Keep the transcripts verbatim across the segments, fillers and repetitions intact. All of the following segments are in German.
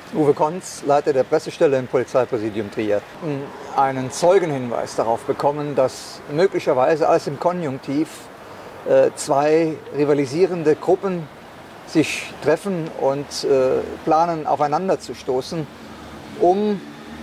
Uwe Konz, Leiter der Pressestelle im Polizeipräsidium Trier, einen Zeugenhinweis darauf bekommen, dass möglicherweise alles im Konjunktiv äh, zwei rivalisierende Gruppen sich treffen und äh, planen, aufeinander zu stoßen, um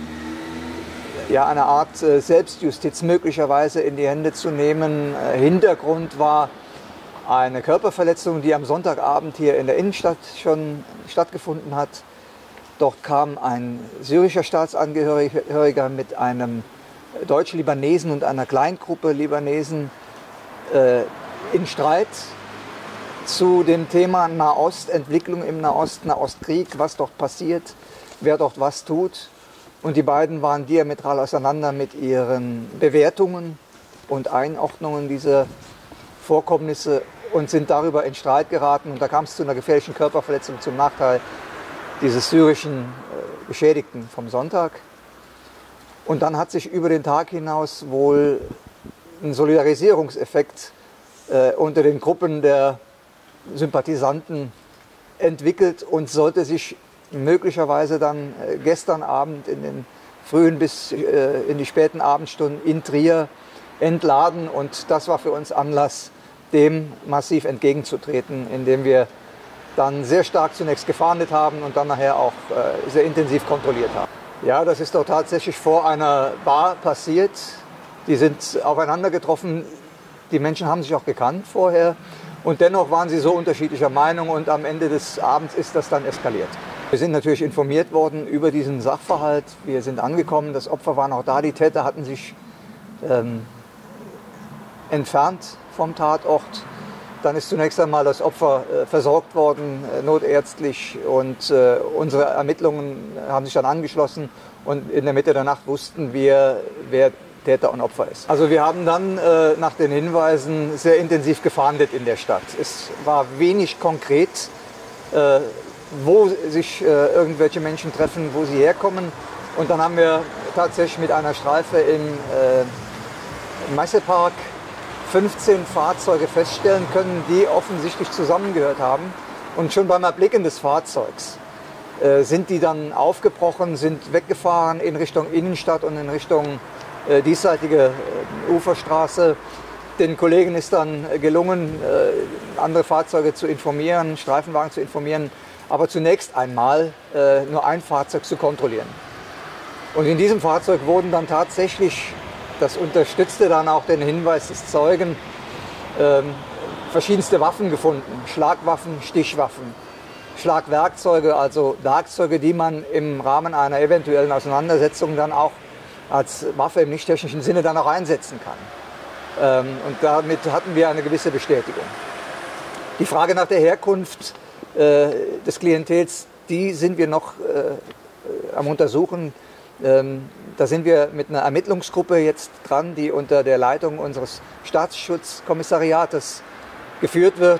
ja, eine Art äh, Selbstjustiz möglicherweise in die Hände zu nehmen. Äh, Hintergrund war eine Körperverletzung, die am Sonntagabend hier in der Innenstadt schon stattgefunden hat. Dort kam ein syrischer Staatsangehöriger mit einem Deutsch-Libanesen und einer Kleingruppe Libanesen äh, in Streit zu dem Thema Nahost, Entwicklung im Nahost, Nahostkrieg, was dort passiert, wer dort was tut. Und die beiden waren diametral auseinander mit ihren Bewertungen und Einordnungen dieser Vorkommnisse und sind darüber in Streit geraten. Und da kam es zu einer gefährlichen Körperverletzung zum Nachteil dieses syrischen äh, Geschädigten vom Sonntag. Und dann hat sich über den Tag hinaus wohl ein Solidarisierungseffekt äh, unter den Gruppen der Sympathisanten entwickelt und sollte sich möglicherweise dann äh, gestern Abend in den frühen bis äh, in die späten Abendstunden in Trier entladen. Und das war für uns Anlass, dem massiv entgegenzutreten, indem wir dann sehr stark zunächst gefahndet haben und dann nachher auch äh, sehr intensiv kontrolliert haben. Ja, das ist doch tatsächlich vor einer Bar passiert. Die sind aufeinander getroffen. Die Menschen haben sich auch gekannt vorher. Und dennoch waren sie so unterschiedlicher Meinung und am Ende des Abends ist das dann eskaliert. Wir sind natürlich informiert worden über diesen Sachverhalt. Wir sind angekommen, das Opfer waren auch da. Die Täter hatten sich ähm, entfernt vom Tatort. Dann ist zunächst einmal das Opfer äh, versorgt worden, äh, notärztlich, und äh, unsere Ermittlungen haben sich dann angeschlossen und in der Mitte der Nacht wussten wir, wer Täter und Opfer ist. Also wir haben dann äh, nach den Hinweisen sehr intensiv gefahndet in der Stadt. Es war wenig konkret, äh, wo sich äh, irgendwelche Menschen treffen, wo sie herkommen. Und dann haben wir tatsächlich mit einer Streife im äh, Messepark fünfzehn Fahrzeuge feststellen können, die offensichtlich zusammengehört haben. Und schon beim Erblicken des Fahrzeugs äh, sind die dann aufgebrochen, sind weggefahren in Richtung Innenstadt und in Richtung äh, diesseitige äh, Uferstraße. Den Kollegen ist dann gelungen, äh, andere Fahrzeuge zu informieren, Streifenwagen zu informieren, aber zunächst einmal äh, nur ein Fahrzeug zu kontrollieren. Und in diesem Fahrzeug wurden dann tatsächlich, das unterstützte dann auch den Hinweis des Zeugen, ähm, verschiedenste Waffen gefunden. Schlagwaffen, Stichwaffen, Schlagwerkzeuge, also Werkzeuge, die man im Rahmen einer eventuellen Auseinandersetzung dann auch als Waffe im nicht-technischen Sinne dann auch einsetzen kann. Ähm, und damit hatten wir eine gewisse Bestätigung. Die Frage nach der Herkunft äh, des Klientels, die sind wir noch äh, am Untersuchen. Ähm, da sind wir mit einer Ermittlungsgruppe jetzt dran, die unter der Leitung unseres Staatsschutzkommissariates geführt wird.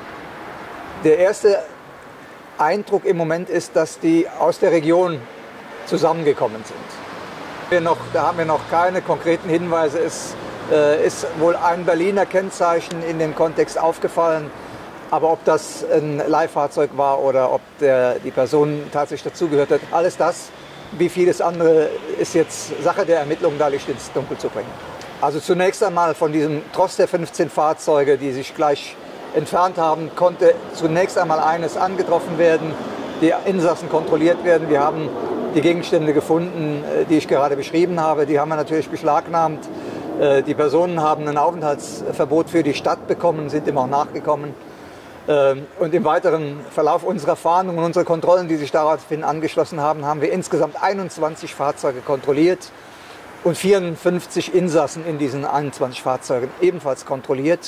Der erste Eindruck im Moment ist, dass die aus der Region zusammengekommen sind. Wir noch, da haben wir noch keine konkreten Hinweise. Es äh, ist wohl ein Berliner Kennzeichen in dem Kontext aufgefallen. Aber ob das ein Leihfahrzeug war oder ob der, die Person tatsächlich dazugehört hat, alles das, wie vieles andere, ist jetzt Sache der Ermittlungen, da Licht ins Dunkel zu bringen. Also zunächst einmal von diesem Tross der fünfzehn Fahrzeuge, die sich gleich entfernt haben, konnte zunächst einmal eines angetroffen werden, die Insassen kontrolliert werden. Wir haben die Gegenstände gefunden, die ich gerade beschrieben habe. Die haben wir natürlich beschlagnahmt. Die Personen haben ein Aufenthaltsverbot für die Stadt bekommen, sind ihm auch nachgekommen. Und im weiteren Verlauf unserer Fahndung und unserer Kontrollen, die sich daraufhin angeschlossen haben, haben wir insgesamt einundzwanzig Fahrzeuge kontrolliert und vierundfünfzig Insassen in diesen einundzwanzig Fahrzeugen ebenfalls kontrolliert.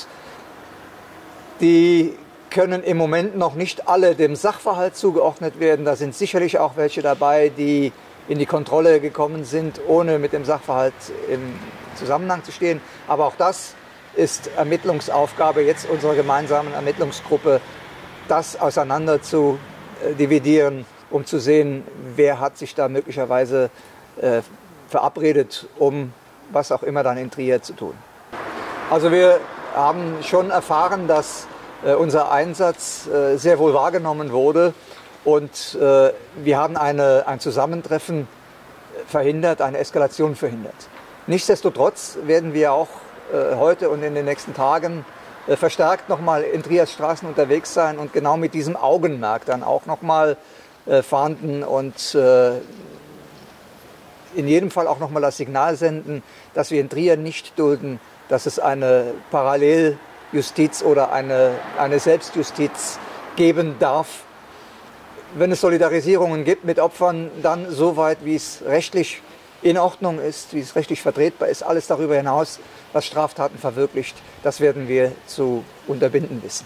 Die können im Moment noch nicht alle dem Sachverhalt zugeordnet werden. Da sind sicherlich auch welche dabei, die in die Kontrolle gekommen sind, ohne mit dem Sachverhalt im Zusammenhang zu stehen. Aber auch das ist Ermittlungsaufgabe jetzt unserer gemeinsamen Ermittlungsgruppe, das auseinander zu äh, dividieren, um zu sehen, wer hat sich da möglicherweise äh, verabredet, um was auch immer dann in Trier zu tun. Also wir haben schon erfahren, dass äh, unser Einsatz äh, sehr wohl wahrgenommen wurde Und äh, wir haben eine, ein Zusammentreffen verhindert, eine Eskalation verhindert. Nichtsdestotrotz werden wir auch äh, heute und in den nächsten Tagen äh, verstärkt nochmal in Triers Straßen unterwegs sein und genau mit diesem Augenmerk dann auch nochmal äh, fahnden und äh, in jedem Fall auch nochmal das Signal senden, dass wir in Trier nicht dulden, dass es eine Paralleljustiz oder eine, eine Selbstjustiz geben darf. Wenn es Solidarisierungen gibt mit Opfern, dann so weit, wie es rechtlich in Ordnung ist, wie es rechtlich vertretbar ist. Alles darüber hinaus, was Straftaten verwirklicht, das werden wir zu unterbinden wissen.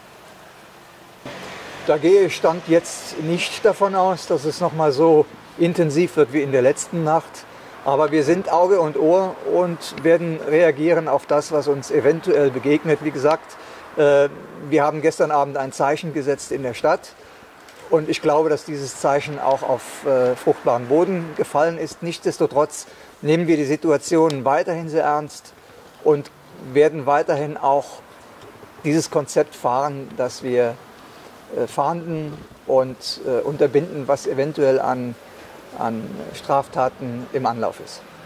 Da gehe ich Stand jetzt nicht davon aus, dass es nochmal so intensiv wird wie in der letzten Nacht. Aber wir sind Auge und Ohr und werden reagieren auf das, was uns eventuell begegnet. Wie gesagt, äh, wir haben gestern Abend ein Zeichen gesetzt in der Stadt. Und ich glaube, dass dieses Zeichen auch auf äh, fruchtbaren Boden gefallen ist. Nichtsdestotrotz nehmen wir die Situation weiterhin sehr ernst und werden weiterhin auch dieses Konzept fahren, dass wir äh, fahnden und äh, unterbinden, was eventuell an, an Straftaten im Anlauf ist.